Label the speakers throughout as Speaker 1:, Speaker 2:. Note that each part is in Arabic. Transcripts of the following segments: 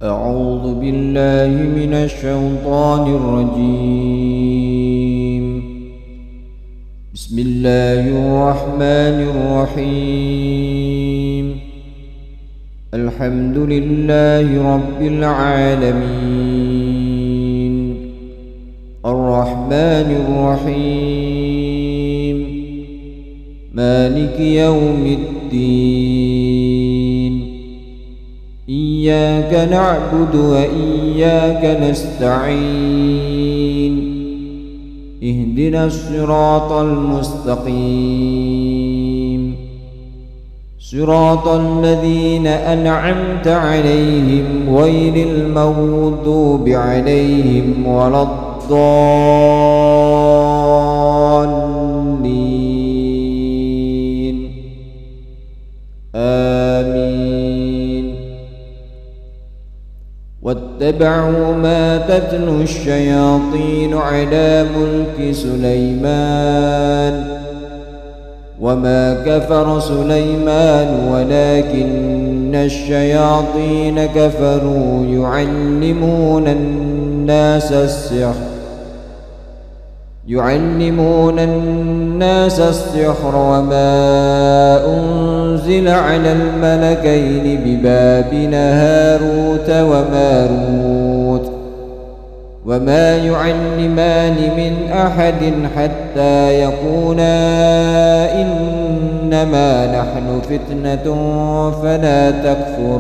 Speaker 1: أعوذ بالله من الشيطان الرجيم. بسم الله الرحمن الرحيم. الحمد لله رب العالمين، الرحمن الرحيم، مالك يوم الدين. إياك نعبد وإياك نستعين. اهدنا الصراط المستقيم، صراط الذين أنعمت عليهم غير المغضوب عليهم ولا الضالين. آمين. واتبعوا ما تتلو الشياطين على ملك سليمان، وما كفر سليمان ولكن الشياطين كفروا يعلمون الناس السحر وما أنزل على الملكين ببابل هاروت وماروت وما يعلمان من أحد حتى يقولا إنما نحن فتنة فلا تكفر،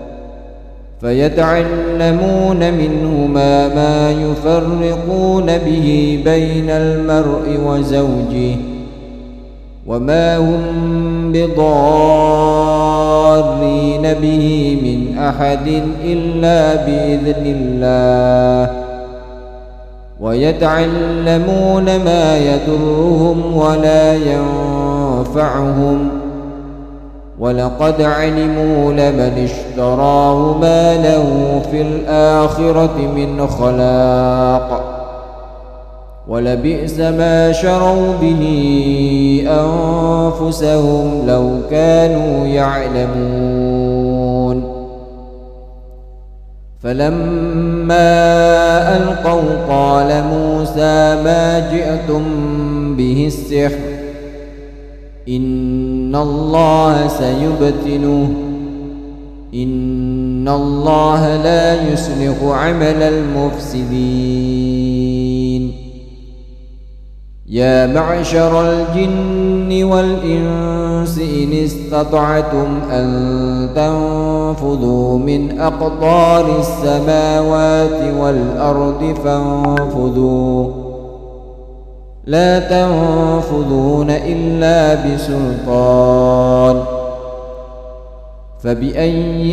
Speaker 1: فيتعلمون منهما ما يفرقون به بين المرء وزوجه، وما هم بضارين به من أحد إلا بإذن الله، ويتعلمون ما يضرهم ولا ينفعهم، ولقد علموا لمن اشتراه ما له في الآخرة من خلاق، ولبئس ما شروا به أنفسهم لو كانوا يعلمون. فلما ألقوا قال موسى ما جئتم به السحر إن الله سيبطله، إن الله لا يصلح عمل المفسدين. يا معشر الجن والإنس إن استطعتم أن تنفذوا من أقطار السماوات والأرض فانفذوا، لا تنفذون إلا بسلطان. فبأي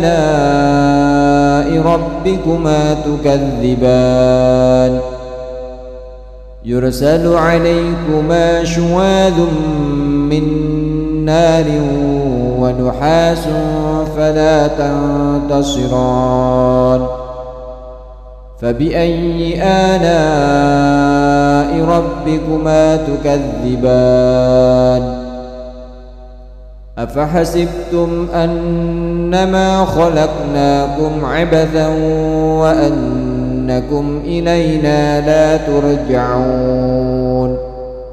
Speaker 1: آلاء ربكما تكذبان؟ يرسل عليكما شواذ من نار ونحاس فلا تنتصران. فبأي آلاء ربكما تكذبان؟ أفحسبتم أنما خلقناكم عبثا وأنكم إلينا لا ترجعون؟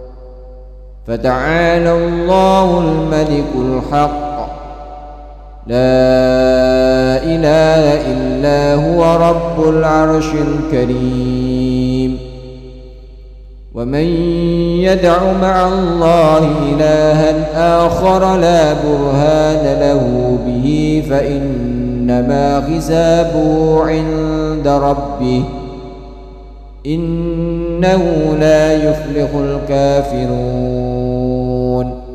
Speaker 1: فتعالى الله الملك الحق، لا إله إلا هو رب العرش الكريم. ومن يدع مع الله إلها آخر لا برهان له به فإنما حسابه عند ربه، إنه لا يفلح الكافرون.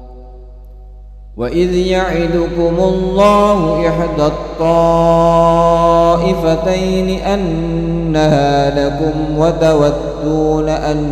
Speaker 1: وإذ يعدكم الله إحدى الطائفتين أنها لكم وتودون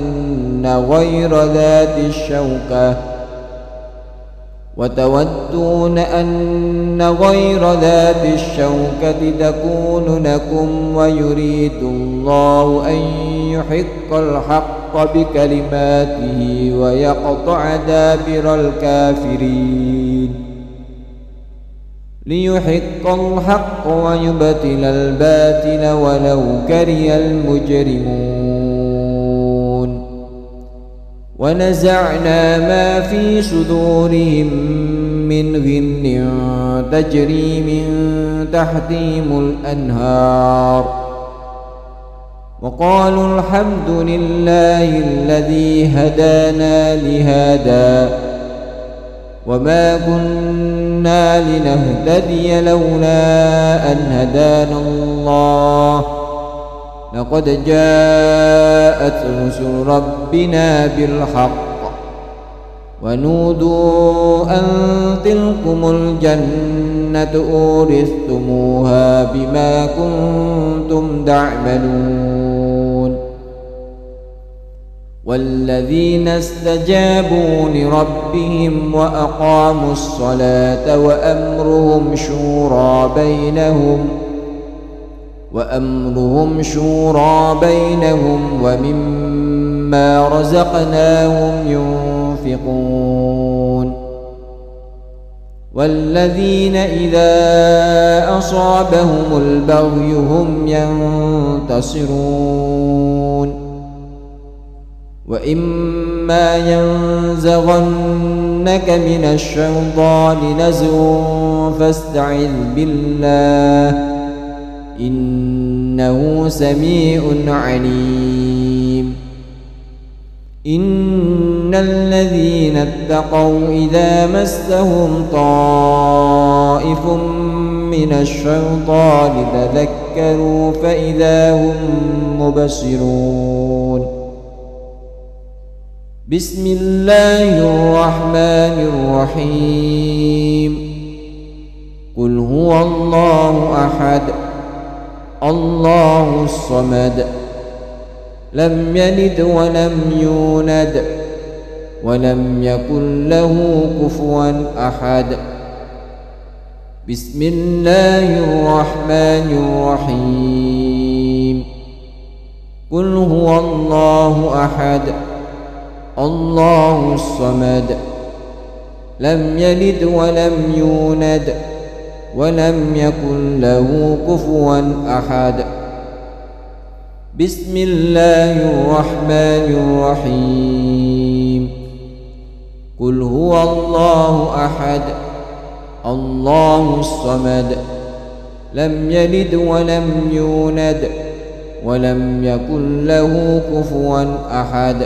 Speaker 1: أن غير ذات الشوكة تكون لكم، ويريد الله أن يحق الحق بكلماته ويقطع دابر الكافرين. ليحق الحق ويبطل الباطل ولو كره المجرمون ونزعنا ما في صدورهم من غل تجري من تحتهم الأنهار وقالوا الحمد لله الذي هدانا لهذا وما كنا لنهتدي لولا أن هدانا الله لقد جاءت رسل ربنا بالحق ونودوا أن تلكم الجنة أورثتموها بما كنتم تعملون والذين استجابوا لربهم وأقاموا الصلاة وأمرهم شورى بينهم ومما رزقناهم ينفقون والذين إذا أصابهم البغي هم ينتصرون وإما ينزغنك من الشيطان نزغ فاستعذ بالله إنه سميع عليم إن الذين اتقوا إذا مسهم طائف من الشيطان تذكروا فإذا هم مبصرون بسم الله الرحمن الرحيم قل هو الله أحد الله الصمد لم يلد ولم يولد ولم يكن له كفوا أحد بسم الله الرحمن الرحيم قل هو الله أحد الله الصمد لم يلد ولم يولد ولم يكن له كفوا أحد بسم الله الرحمن الرحيم قل هو الله أحد الله الصمد لم يلد ولم يولد ولم يكن له كفوا أحد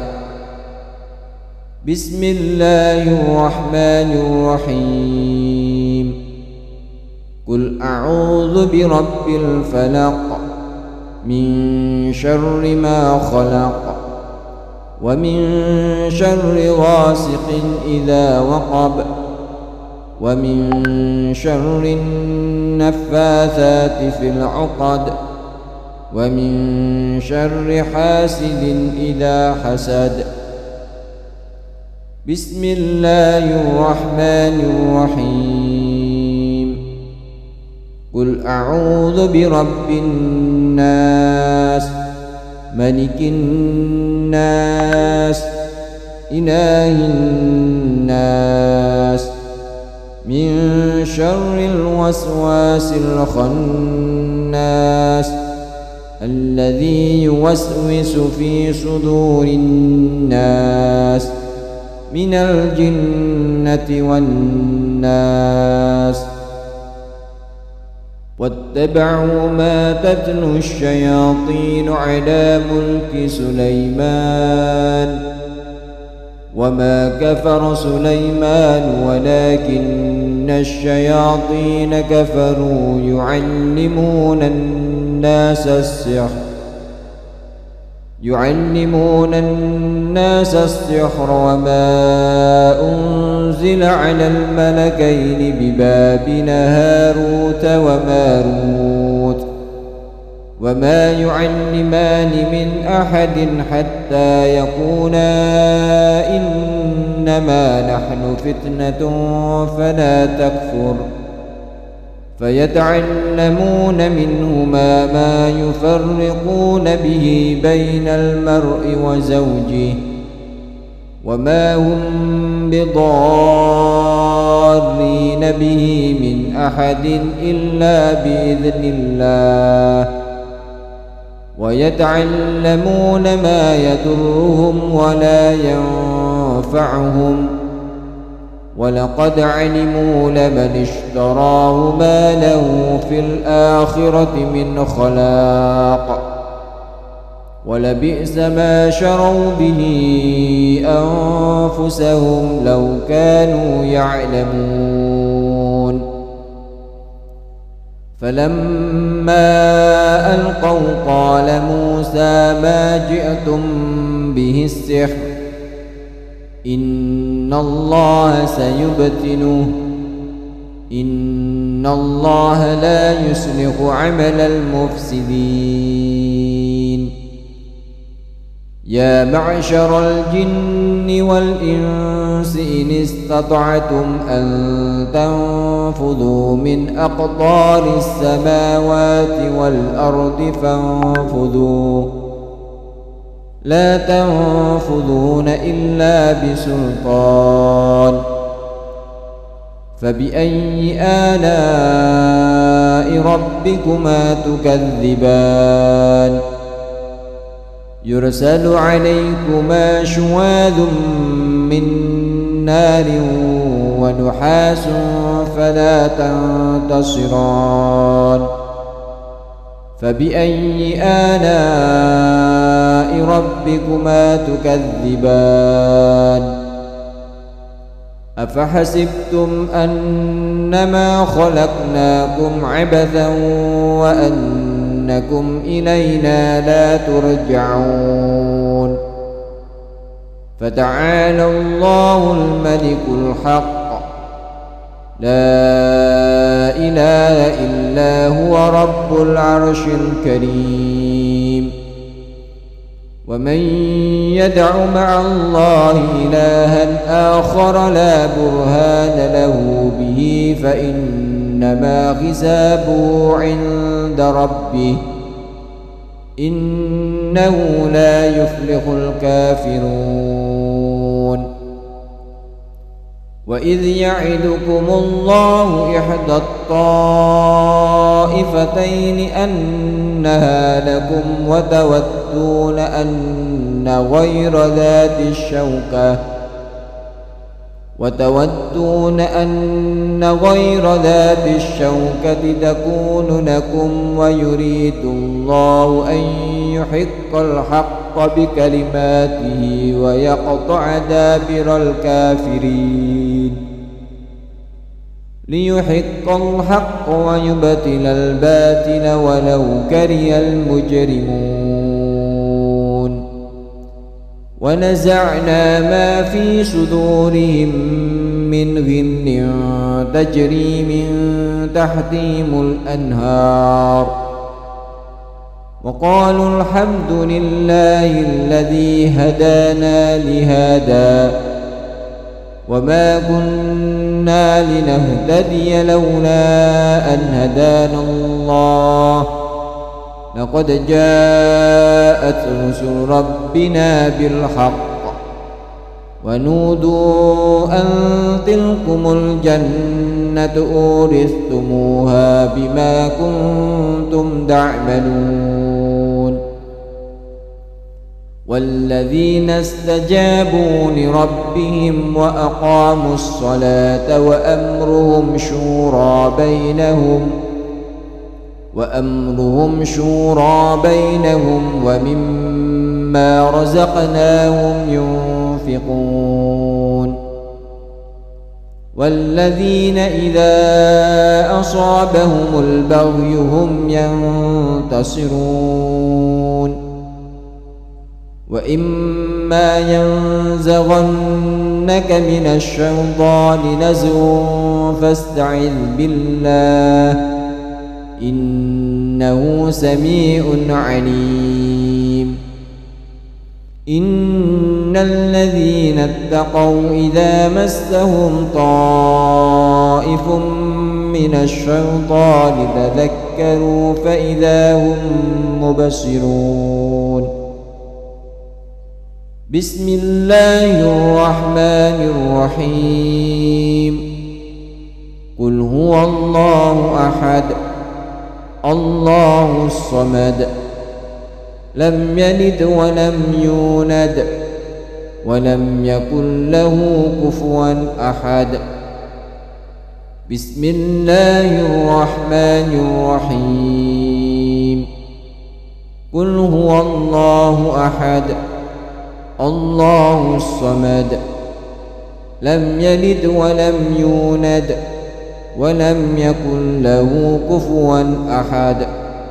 Speaker 1: بسم الله الرحمن الرحيم قل أعوذ برب الفلق من شر ما خلق ومن شر غاسق إذا وقب ومن شر النفاثات في العقد ومن شر حاسد إذا حسد بسم الله الرحمن الرحيم قل أعوذ برب الناس ملك الناس إله الناس من شر الوسواس الخناس الذي يوسوس في صدور الناس من الجنة والناس واتبعوا ما تتلو الشياطين على ملك سليمان وما كفر سليمان ولكن الشياطين كفروا يعلمون الناس السحر وما أنزل على الملكين ببابل هاروت وماروت وما يعلمان من أحد حتى يقولا إنما نحن فتنة فلا تكفر فيتعلمون منهما ما يفرقون به بين المرء وزوجه وما هم بضارين ضارين به من أحد إلا بإذن الله ويتعلمون ما يضرهم ولا ينفعهم ولقد علموا لمن اشتراه ما له في الآخرة من خلاق ولبئس ما شروا به أنفسهم لو كانوا يعلمون فلما ألقوا قال موسى ما جئتم به السحر إن الله سيبطله إن الله لا يصلح عمل المفسدين يا معشر الجن والإنس إن استطعتم أن تنفذوا من أقطار السماوات والأرض فانفذوا لا تنفذون إلا بسلطان فبأي آلاء ربكما تكذبان يرسل عليكما شواذ من نار ونحاس فلا تنتصران فبأي آلاء ربكما تكذبان أفحسبتم أنما خلقناكم عبثا وأنكم إلينا لا ترجعون فتعالى الله الملك الحق لا إله إلا هو رب العرش الكريم ومن يدع مع الله إلها آخر لا برهان له به فإنما حسابه عند ربه إنه لا يفلح الكافرون وإذ يعدكم الله إحدى الطائفتين أنها لكم وتودون أن غير ذات الشوكة تكون لكم ويريد الله أن يحق الحق بكلماته ويقطع دابر الكافرين ليحق الحق ويبطل الباطل ولو كره المجرمون ونزعنا ما في صدورهم من غل تجري من تحتهم الأنهار وقالوا الحمد لله الذي هدانا لهذا وما كنا لنهتدي لولا أن هدانا الله لقد جاءت رسل ربنا بالحق ونودوا أن تلكم الجنة أورثتموها بما كنتم تعملون والذين استجابوا لربهم وأقاموا الصلاة وأمرهم شورى بينهم ومما رزقناهم ينفقون والذين إذا أصابهم البغي هم ينتصرون وإما ينزغنك من الشيطان نزغ فاستعذ بالله إنه سميع عليم إن الذين اتقوا إذا مسهم طائف من الشيطان تذكروا فإذا هم مبصرون بسم الله الرحمن الرحيم قل هو الله أحد الله الصمد لم يلد ولم يولد ولم يكن له كفوا أحد. بسم الله الرحمن الرحيم. قل هو الله أحد الله الصمد لم يلد ولم يولد ولم يكن له كفوا أحد.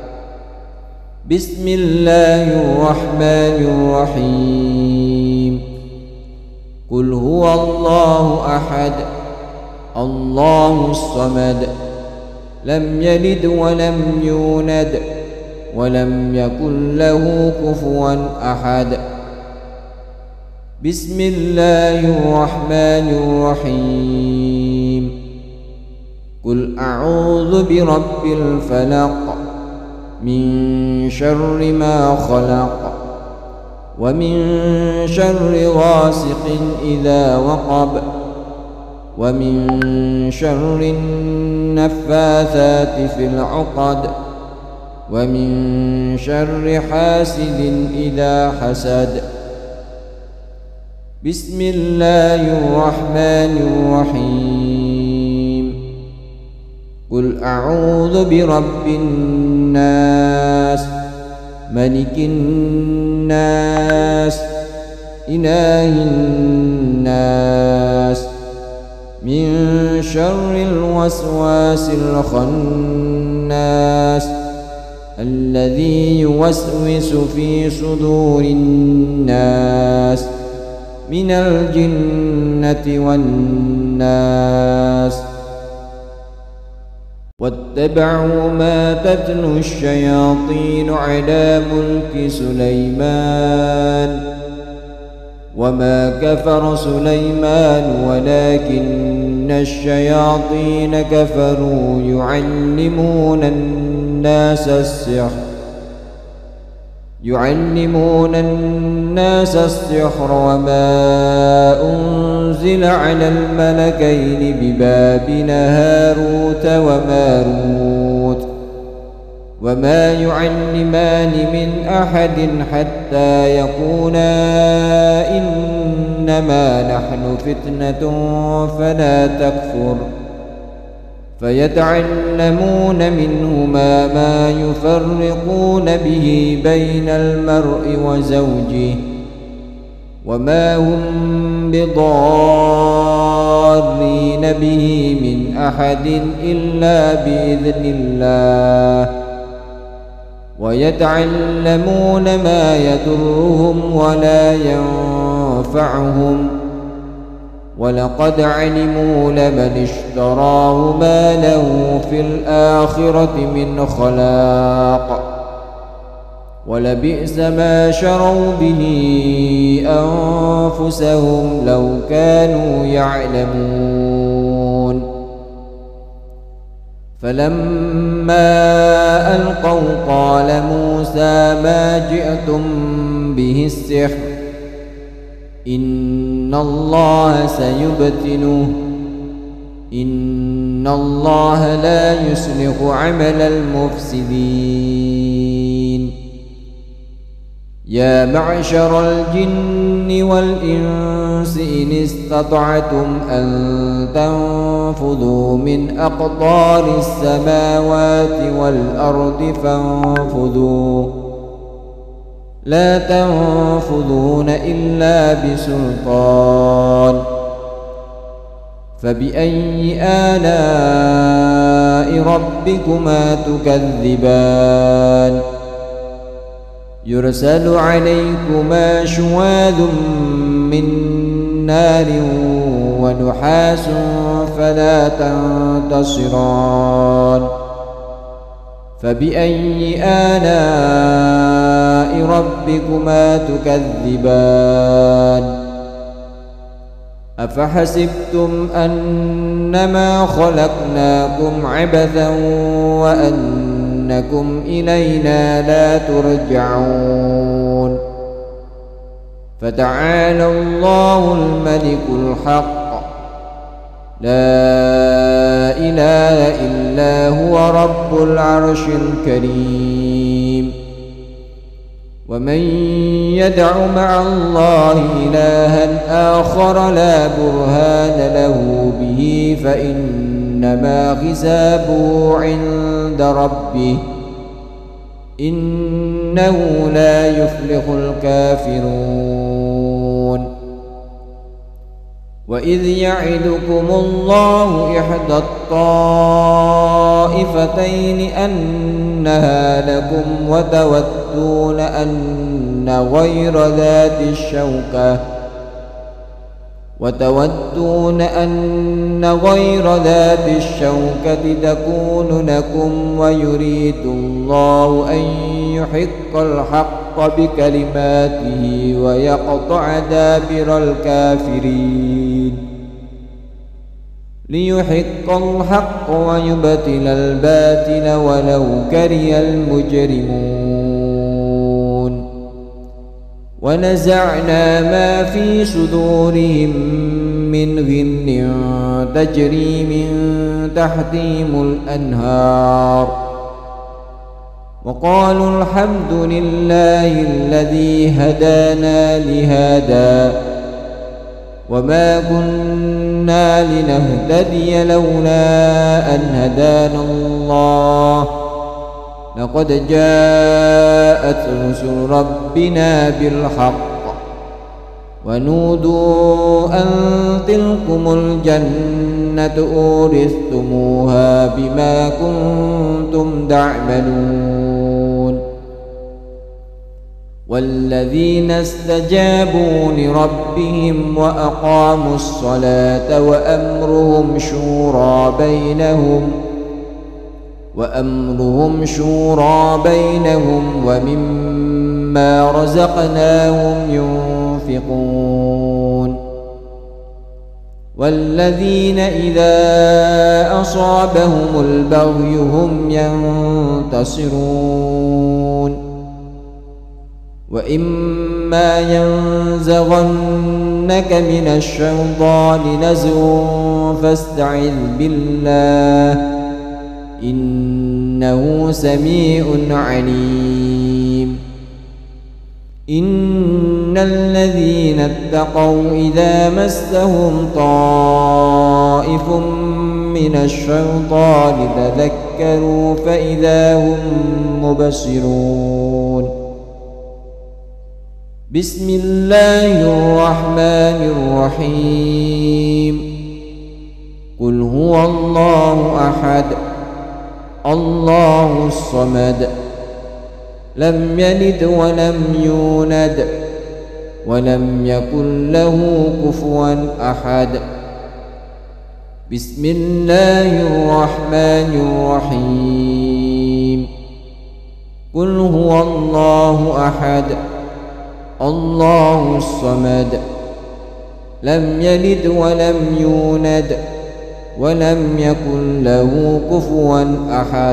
Speaker 1: بسم الله الرحمن الرحيم. قل هو الله أحد الله الصمد لم يلد ولم يولد ولم يكن له كفوا أحد. بسم الله الرحمن الرحيم. قل أعوذ برب الفلق من شر ما خلق ومن شر غاسق إذا وقب ومن شر النفاثات في العقد ومن شر حاسد إذا حسد. بسم الله الرحمن الرحيم. قل أعوذ برب الناس ملك الناس إله الناس من شر الوسواس الخناس الذي يوسوس في صدور الناس من الجنة والناس. واتبعوا ما تتلو الشياطين على ملك سليمان وما كفر سليمان ولكن الشياطين كفروا يعلمون الناس السحر وما أنزل على الملكين ببابل هاروت وماروت وما يعلمان من أحد حتى يقولا إنما نحن فتنة فلا تكفر فيتعلمون منهما ما يفرقون به بين المرء وزوجه وما هم بضارين به من أحد إلا بإذن الله ويتعلمون ما يضرهم ولا ينفعهم ولقد علموا لمن اشتراه ما له في الآخرة من خلاق ولبئس ما شروا به أنفسهم لو كانوا يعلمون. فلما ألقوا قال موسى ما جئتم به السحر إن الله سيبطله إن الله لا يصلح عمل المفسدين. يا معشر الجن والإنس إن استطعتم أن تنفذوا من أقطار السماوات والأرض فانفذوا لا تنفذون إلا بسلطان. فبأي آلاء ربكما تكذبان يرسل عليكما شواذ من نار ونحاس فلا تنتصران. فبأي آلاء ربكما تكذبان أفحسبتم أنما خلقناكم عبثا وأنكم إلينا لا ترجعون. فتعالى الله الملك الحق لا إله إلا هو رب العرش الكريم. ومن يدع مع الله إلها آخر لا برهان له به فإنما حسابه عند ربه إنه لا يفلح الكافرون. وإذ يعدكم الله إحدى الطائفتين أنها لكم وتودون أن غير ذات الشوكة تكون لكم ويريد الله أن يحق الحق بكلماته ويقطع دابر الكافرين ليحق الحق ويبطل الباطل ولو كره المجرمون. ونزعنا ما في صدورهم من غل تجري من تحتهم الأنهار وقالوا الحمد لله الذي هدانا لهذا وما كنا لنهتدي لولا أن هدانا الله لقد جاءت رسل ربنا بالحق ونودوا أن تلكم الجنة أورثتموها بما كنتم تعملون. والذين استجابوا لربهم وأقاموا الصلاة وأمرهم شورى بينهم ومما رزقناهم ينفقون. والذين إذا أصابهم البغي هم ينتصرون. وإما ينزغنك من الشيطان نزغ فاستعذ بالله إنه سميع عليم. إن الذين اتقوا إذا مسهم طائف من الشيطان تذكروا فإذا هم مبصرون. بسم الله الرحمن الرحيم. قل هو الله أحد الله الصمد لم يلد ولم يولد ولم يكن له كفوا أحد. بسم الله الرحمن الرحيم. قل هو الله أحد الله الصمد لم يلد ولم يولد ولم يكن له كفوا أحد.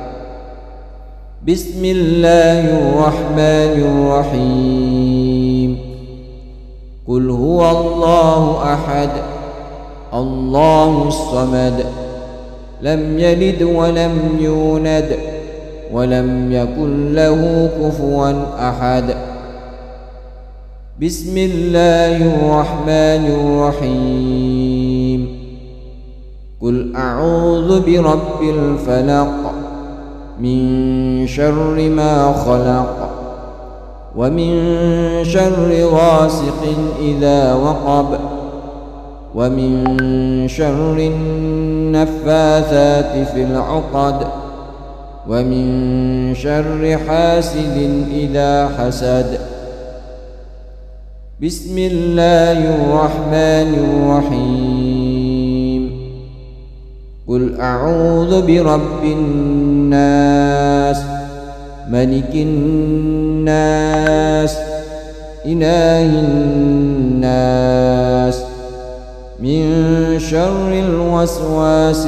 Speaker 1: بسم الله الرحمن الرحيم. قل هو الله أحد الله الصمد لم يلد ولم يولد ولم يكن له كفوا أحد. بسم الله الرحمن الرحيم. قل أعوذ برب الفلق من شر ما خلق ومن شر غاسق إذا وقب ومن شر النفاثات في العقد ومن شر حاسد إذا حسد. بسم الله الرحمن الرحيم. قل أعوذ برب الناس ملك الناس إله الناس من شر الوسواس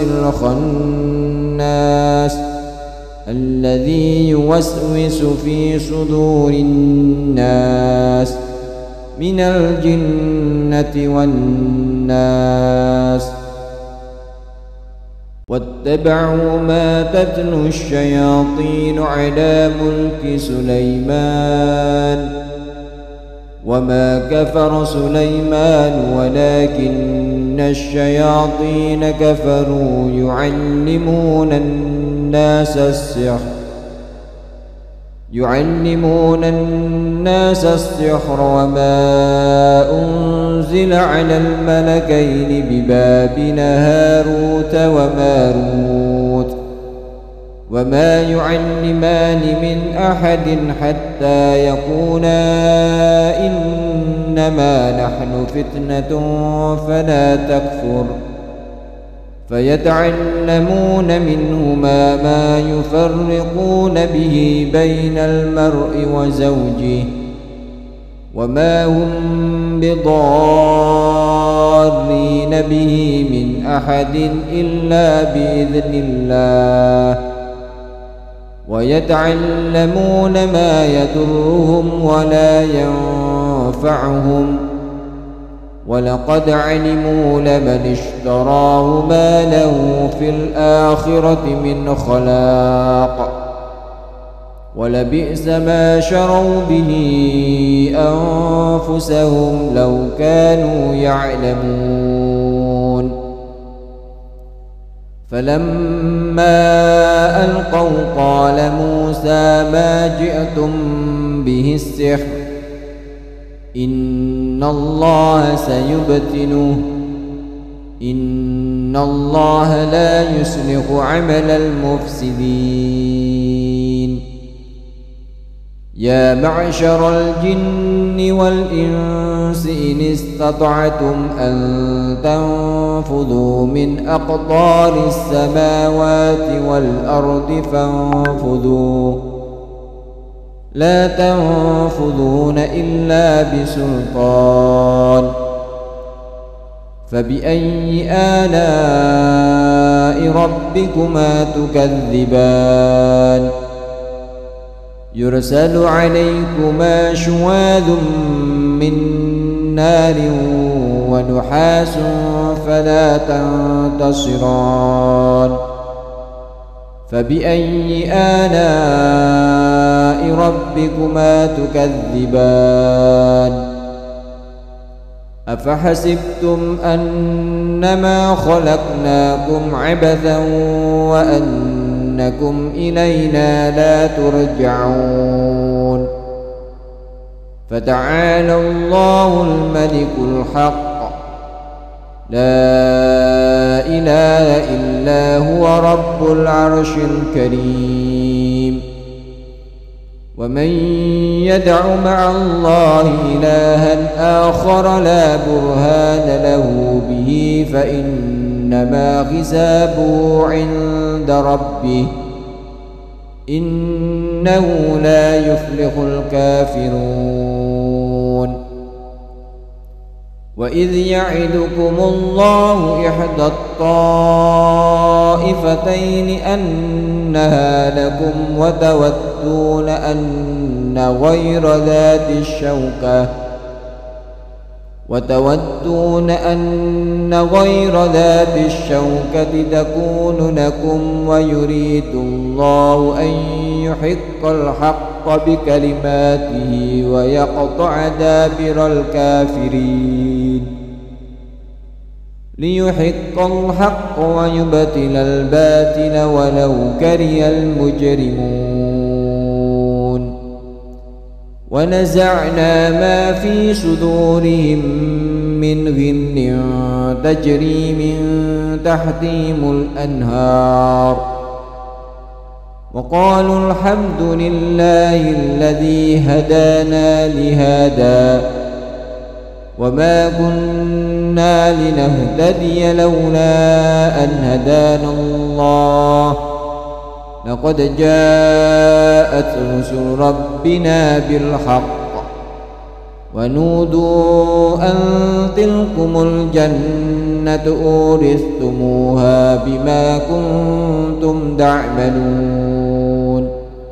Speaker 1: الخناس الذي يوسوس في صدور الناس من الجنة والناس. واتبعوا ما تتلو الشياطين على ملك سليمان وما كفر سليمان ولكن الشياطين كفروا يعلمون الناس السحر وما أنزل على الملكين ببابل هاروت وماروت وما يعلمان من أحد حتى يقولا إنما نحن فتنة فلا تكفر فيتعلمون منهما ما يفرقون به بين المرء وزوجه وما هم بضارين به من أحد إلا بإذن الله ويتعلمون ما يضرهم ولا ينفعهم ولقد علموا لمن اشتراه ما له في الآخرة من خلاق ولبئس ما شروا به أنفسهم لو كانوا يعلمون فلما ألقوا قال موسى ما جئتم به السحر إن الله سيبطله إن الله لا يصلح عمل المفسدين يا معشر الجن والإنس إن استطعتم أن تنفذوا من أقطار السماوات والأرض فانفذوا لا تنفذون إلا بسلطان فبأي آلاء ربكما تكذبان يرسل عليكما شواذ من نار ونحاس فلا تنتصران فبأي آلاء ربكما تكذبان أفحسبتم أنما خلقناكم عبثا وأنكم إلينا لا ترجعون فتعالى الله الملك الحق لا إله إلا هو رب العرش الكريم ومن يدع مع الله إلها آخر لا برهان له به فإنما حسابه عند ربه إنه لا يفلح الكافرون وإذ يعدكم الله إحدى الطائفتين أنها لكم وتودون أن غير ذات الشوكة تكون لكم ويريد الله أن يحق الحق بكلماته ويقطع دابر الكافرين ليحق الحق ويبطل الباطل ولو كره المجرمون ونزعنا ما في صدورهم من غل تجري من تحتهم الأنهار وقالوا الحمد لله الذي هدانا لهذا وما كنا لنهتدي لولا أن هدانا الله لقد جاءت رسل ربنا بالحق ونودوا أن تلكم الجنة أورثتموها بما كنتم تعملون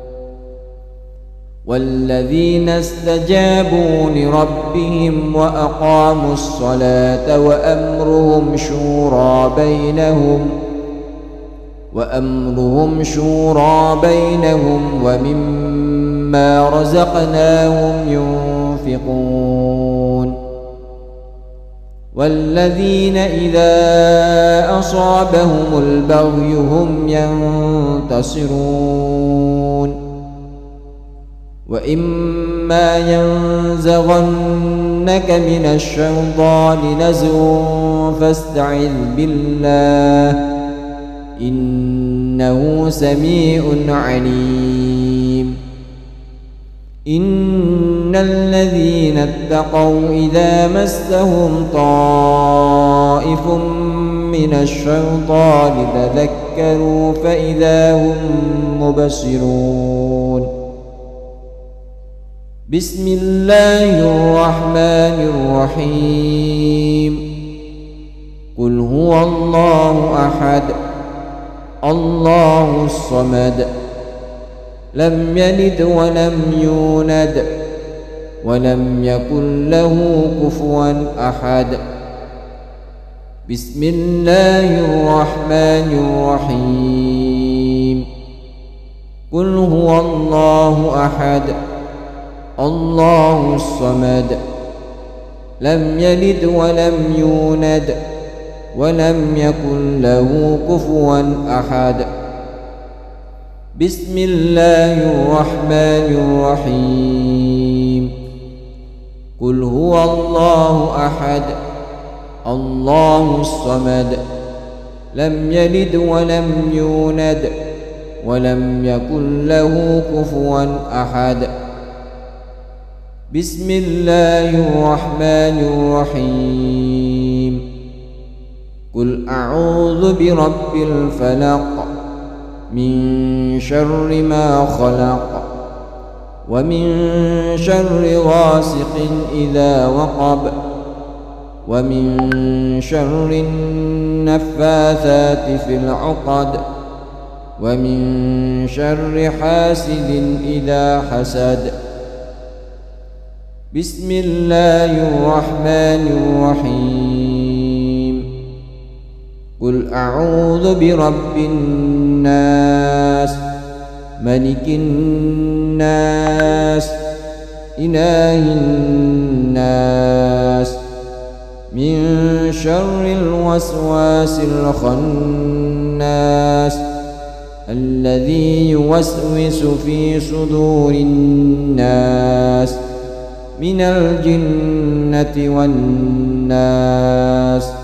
Speaker 1: والذين استجابوا لربهم وأقاموا الصلاة وأمرهم شورى بينهم وأمرهم شورى بينهم ومما رزقناهم ينفقون والذين إذا أصابهم البغي هم ينتصرون وإما ينزغنك من الشيطان نزغ فاستعذ بالله إنه سميع عليم إن الذين اتقوا إذا مسهم طائف من الشيطان تذكروا فإذا هم مبصرون بسم الله الرحمن الرحيم قل هو الله أحد الله الصمد لم يلد ولم يولد ولم يكن له كفوا أحد بسم الله الرحمن الرحيم قل هو الله أحد الله الصمد لم يلد ولم يولد ولم يكن له كفوا أحد بسم الله الرحمن الرحيم قل هو الله أحد الله الصمد لم يلد ولم يولد ولم يكن له كفوا أحد بسم الله الرحمن الرحيم قل أعوذ برب الفلق من شر ما خلق ومن شر غاسق إذا وقب ومن شر النفاثات في العقد ومن شر حاسد إذا حسد بسم الله الرحمن الرحيم قل أعوذ برب الناس ملك الناس إله الناس من شر الوسواس الخناس الذي يوسوس في صدور الناس من الجنة والناس